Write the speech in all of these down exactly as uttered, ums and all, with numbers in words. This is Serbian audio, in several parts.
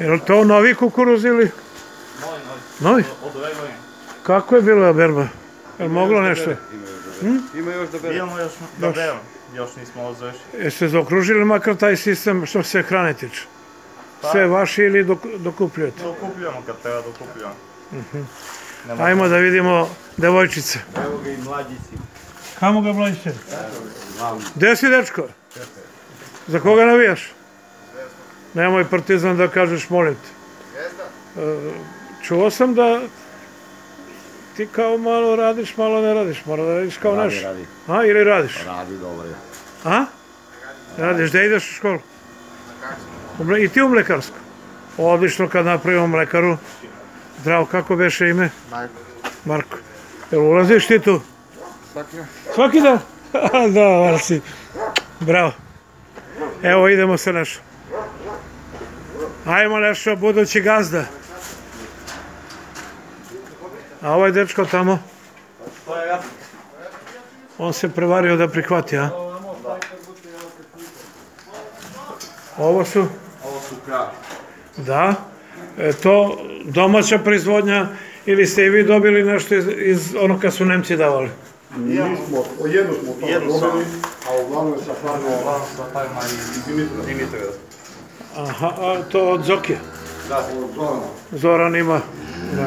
Je li to novi kukuruz ili? Novi, novi. Novi? Od ove godine. Kako je bila berba? Je li moglo nešto? Ima još da bere. Imamo još da beremo. Još nismo završili. Jeste zaokružili makar taj sistem što se hrane tiče? Sve vaši ili dokupljujete? Dokupljujemo kad treba, dokupljujemo. Ajmo da vidimo devojčice. Evo ga i mlađici. Kamo ga mlađice? Gde si, dečko? Za koga navijaš? Nemoj Partizan da kažeš, molim te. Čuo sam da ti kao malo radiš, malo ne radiš. Mora da radiš kao naš. Radi, A, ili radiš? radi dobro je. A? Radiš, gde ideš u školu? I ti u mlekarsku? Odlično, kad napravimo mlekaru. Zdravo, kako beše ime? Marko. Marko. Jel ulaziš ti tu? Svaki dan. Svaki dan? Da, vala si. Bravo. Evo, idemo se Nešo. Ajmo Nešo, budući gazda. A ovaj dečko tamo? To je radnik. On se prevario da prihvati, a? Ovo su? Ovo su kravi. Da. E, to domaća proizvodnja ili ste i vi dobili nešto iz, iz ono kad su Nemci davali? Nismo, o jednu smo to Jednu dobili, samo. a uglavnom sa farma Uglavnom sa farma i Dimitrova. Aha, a to od Zokije? Da, od Zorana. Zoran ima. Da.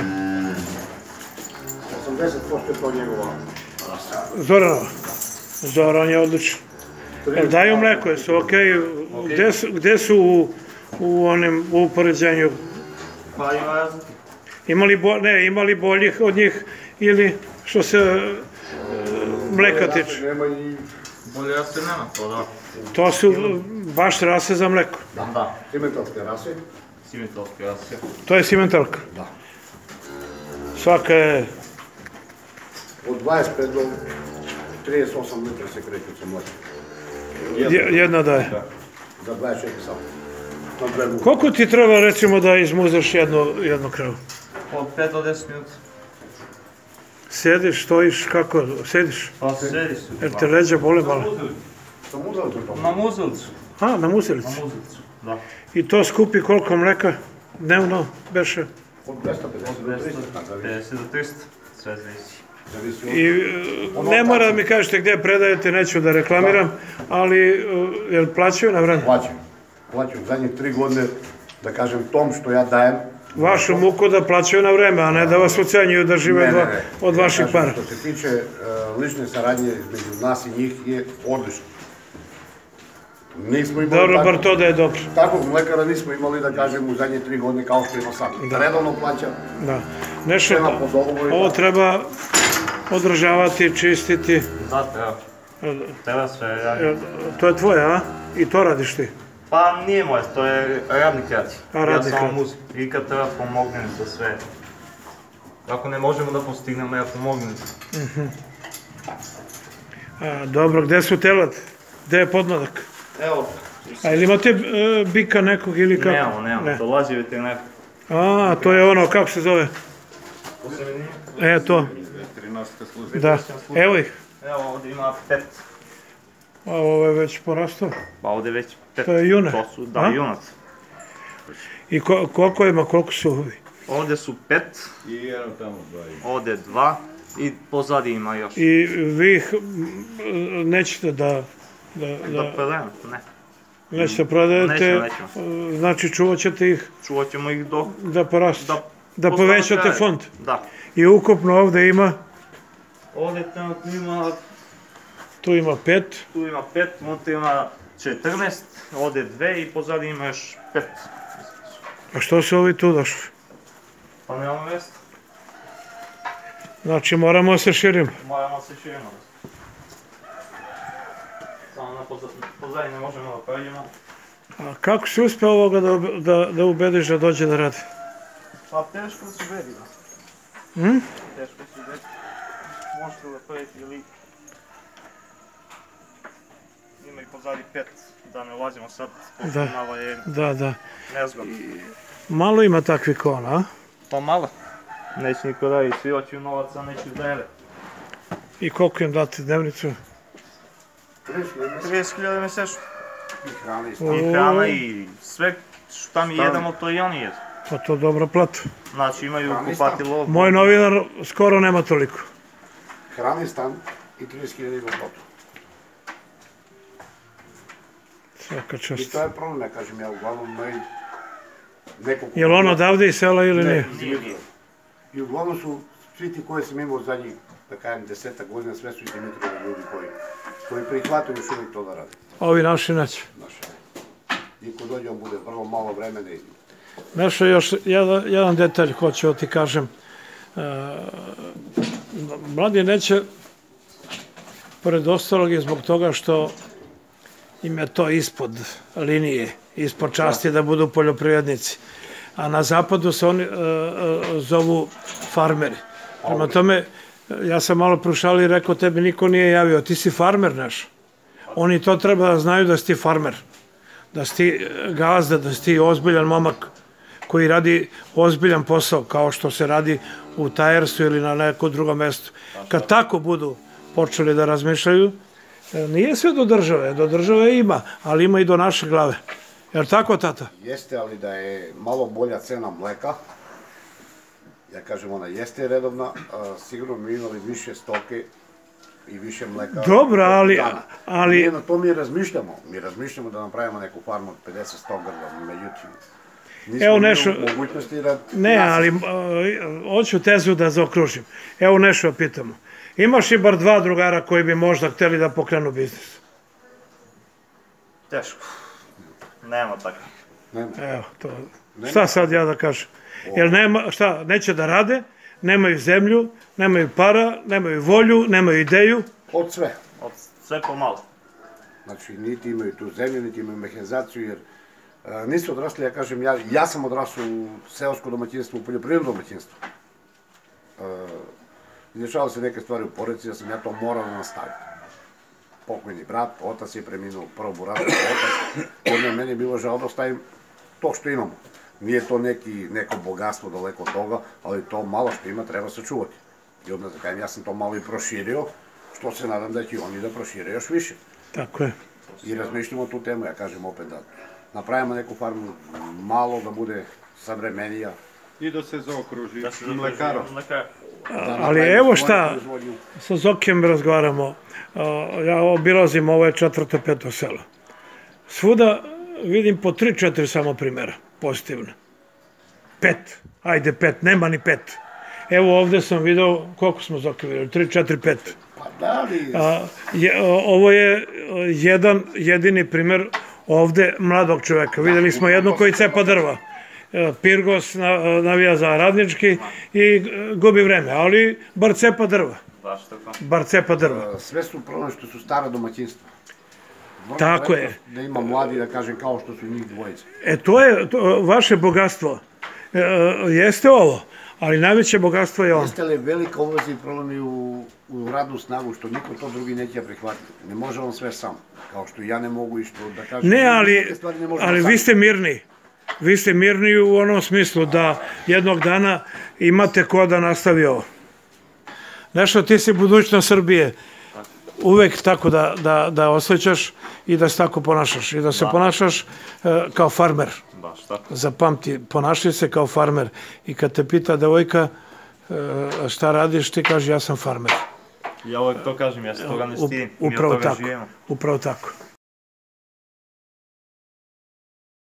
osamdeset posto je to njegova. Zoranova. Zoran je odličan. Jel daju mleko, jesu okej? Gde su, gde su u, u onim u upoređenju? Pa ima razlike. Imali bo, ne, imali boljih od njih ili što se e, mleka tiče? Nema i... Bolje rase nema, to da. To su baš rase za mleko. Da, Da. cimentalske rase. Cimentalske rase. To je simentalka. Da. Svaka je... Od dvadeset pet do trideset osam litra se kreću sa mlekom. je- Jedna daje. Za dvadeset četiri sata. Na dve muke. Koliko ti treba recimo da izmuzeš jednu, jednu kravu? Od pet do deset minuta. Sjediš, stojiš, kako? Sjediš? Pa sedi su. Jer te leđa bole malo? Sa muzalicu to. Na muzilicu. A, na muzilici. Na muzilicu, da. I to skupi koliko mleka dnevno beše? Od dvesta pedeset do trista. pedeset do trista. Sve zavisi. Zavisi od... I e, ne mora da mi kažete gdje predajete, neću da reklamiram, ali e, jel plaćaju na vreme? Plaćam. Plaćam zadnjih tri godine, da kažem, tom što ja dajem. Vašu muku da plaćaju na vreme, a ne da vas ucenjuju da žive Ne, dva- ne, ne. od Ja vaših kažem, para. Što se tiče e, lične saradnje između nas i njih je odlično. Nismo imali Dobro, tako- bar to da je dobro. Takvog mlekara nismo imali, da kažem, u zadnje tri godine kao što ima sad. Redovno plaća, Da. Nešto, nema po dogovoru. i ovo tako. treba održavati, čistiti. Da, treba. Treba sve raditi. E, To je tvoje, a? I to radiš ti? Pa nije moje, to je radnik radi. A, radnik Ja samo radi. muzik. I kad treba pomognem za sve. Ako ne možemo da postignemo, ja pomognem. A, dobro, gde su telad? Gde je podmladak? Evo, A ili imate e, bika nekog ili kako? nemamo, nemamo, Ne. dolazi veterinar. A, to je ono, kako se zove? E, to. Veterinarska služba. Da. Evo ih. Evo, ovdje ima pet. A ovo je već porastao. Pa ovdje već pet. To je junak, To su, da, a? junac. I ko, koliko ima, koliko su ovi? Ovdje su pet, I jedan tamo dva ima. ovdje dva i pozadi ima još. I vi ih m, nećete da... Da, Da da, prodajemo, ne. nećete prodajete, Nećemo, nećemo. e, znači čuvat ćete ih Čuvat ćemo ih dok... da porastu, Da, da postanu povećate kraljevi. fond. Da. I ukupno ovdje ima, Ovdje trenutno ima, tu ima pet, tu ima pet, unutra ima četrnaest, ovdje dve i pozadi ima još pet. a što su ovi tu došli? Pa nemamo mjesta. Znači moramo se širimo. Moramo se širimo. Samo na poza- pozadi ne možemo da pređemo. A kako si uspio ovoga da, ob- da, da ubediš da dođe da radi? Pa teško se ubedi. Hm? Teško se ubedi. Možete da prediti ili... Ima i pozadi pet, da ne ulazimo sad, pošto Da. malo je Da, da. nezgodno. Malo ima takvih kona, a? Pa malo. Neće niko raditi, svi hoću novaca, neću da jede. I koliko im dati dnevnicu? trideset hiljada mjesečno. I hrane i O, I hrana i sve Šta mi jedemo, to i oni jedu. Pa to dobro platu. Znači imaju kupatilo... Moj novinar skoro nema toliko. Hrani stan i trideset hiljada ima platu. Svaka I čast. to je problem, ja kažem, ja uglavnom ne... Neko... Je li on odavde iz sela ili nije? Nije, nije. I uglavnom su svi ti koje sam imao zadnjih, da kažem, desetak godina, sve su i Dimitrovi ljudi koji, koji prihvataju još uvijek to da rade. Ovi naši neće. Naše. I ko dođe, on bude vrlo malo vremena i... Nešto još jedan, jedan detalj hoću da ti kažem. E, mladi neće, pored ostalog je zbog toga što im je to ispod linije, ispod časti da budu poljoprivrednici. A na zapadu se oni e, e, zovu farmeri. Prema tome, ja sam malo prušali i rekao, tebi niko nije javio, ti si farmer naš. Oni to treba da znaju da si ti farmer, da si ti gazda, da si ti ozbiljan momak koji radi ozbiljan posao, kao što se radi u Tajersu ili na nekom drugom mestu. Kad tako budu počeli da razmišljaju, nije sve do države, do države ima, ali ima i do naše glave. Jer tako, tata? Jeste, ali da je malo bolja cena mleka, ja kažem, ona jeste redovna, sigurno mi imali više stoke i više mleka. Dobro, ali... ali... Mi na to mi razmišljamo. Mi razmišljamo da napravimo neku farmu od pedeset do sto grla, međutim, Evo nešto... nismo u mogućnosti da... Ne, ali hoću tezu da zaokružim. Evo nešto pitamo. Imaš i bar dva drugara koji bi možda hteli da pokrenu biznis? Teško. Nema tako. Evo, to... Šta sad ja da kažem? Jer nema, šta, neće da rade, nemaju zemlju, nemaju para, nemaju volju, nemaju ideju. Od sve. Od sve pomalo. Znači, niti imaju tu zemlju, niti imaju mehanizaciju, jer nisu odrasli, ja kažem, ja, ja sam odrasao u seosko domaćinstvo, u poljoprivredno domaćinstvo. Izdešavalo se neke stvari u porodici, da sam ja to morao da nastavim. Pokojni brat, otac je preminuo, prvo buratski otac, jer meni je bilo žao da ostavim to što imamo. Nije to neki, neko bogatstvo daleko od toga, ali to malo što ima treba sačuvati. I odmah da kajem, ja sam to malo i proširio, što se nadam da će oni da prošire još više. Tako je. I razmišljamo tu temu, ja kažem opet da napravimo neku farmu malo, da bude savremenija. I da se zaokruži Da se mlekarom. mlekar. Ali evo šta, sa Zokijem razgovaramo. Ja obilazim, ovo je četvrto, peto selo. Svuda vidim po tri, četiri samo primjera, pozitivno. Pet, ajde pet, nema ni pet. Evo ovde sam video, koliko smo Zoki vidjeli, tri, četiri, pet. Pa da li... Ovo je jedan jedini primjer ovde mladog čoveka. Videli smo jednu koji cepa drva. Pirgos navija za radnički i gubi vreme, ali bar cepa drva. Baš tako. Bar cepa drva. Sve su problem što su stara domaćinstva. Tako je. Da ima mladi, da kažem, kao što su njih dvojice. E, to je vaše bogatstvo. Jeste ovo, ali najveće bogatstvo je ono. Jeste li velika obaveza i problem i u radnu snagu, što niko to drugi neće prihvatiti. Ne može on sve sam. Kao što ja ne mogu i što, da kažem... Ne, ali vi ste mirni. Vi ste mirni u onom smislu da jednog dana imate ko da nastavi ovo. Nešto, ti si budućnost Srbije. Uvek tako da osjećaš i da se tako ponašaš. I da se ponašaš kao farmer. Baš tako. Zapamti, ponašaj se kao farmer. I kad te pita devojka šta radiš, ti kaže ja sam farmer. Ja uvek to kažem, ja se toga ne stidim. Mi od toga živimo. Upravo tako.